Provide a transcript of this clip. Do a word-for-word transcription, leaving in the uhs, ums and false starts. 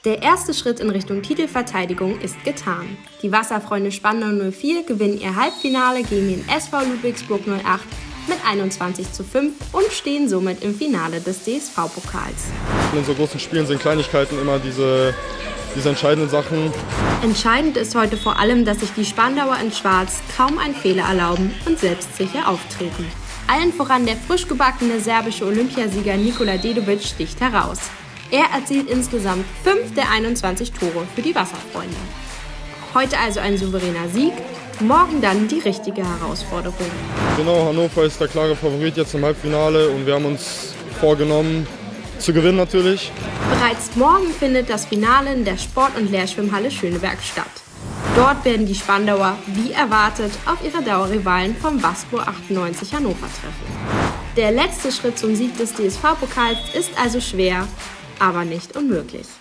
Der erste Schritt in Richtung Titelverteidigung ist getan. Die Wasserfreunde Spandau null vier gewinnen ihr Halbfinale gegen den S V Ludwigsburg null acht mit einundzwanzig zu fünf und stehen somit im Finale des D S V-Pokals. In so großen Spielen sind Kleinigkeiten immer diese, diese entscheidenden Sachen. Entscheidend ist heute vor allem, dass sich die Spandauer in Schwarz kaum einen Fehler erlauben und selbstsicher auftreten. Allen voran der frisch gebackene serbische Olympiasieger Nikola Dedovic sticht heraus. Er erzielt insgesamt fünf der einundzwanzig Tore für die Wasserfreunde. Heute also ein souveräner Sieg, morgen dann die richtige Herausforderung. Genau, Hannover ist der klare Favorit jetzt im Halbfinale und wir haben uns vorgenommen, zu gewinnen natürlich. Bereits morgen findet das Finale in der Sport- und Lehrschwimmhalle Schöneberg statt. Dort werden die Spandauer, wie erwartet, auf ihre Dauerrivalen vom Waspo achtundneunzig Hannover treffen. Der letzte Schritt zum Sieg des D S V-Pokals ist also schwer, aber nicht unmöglich.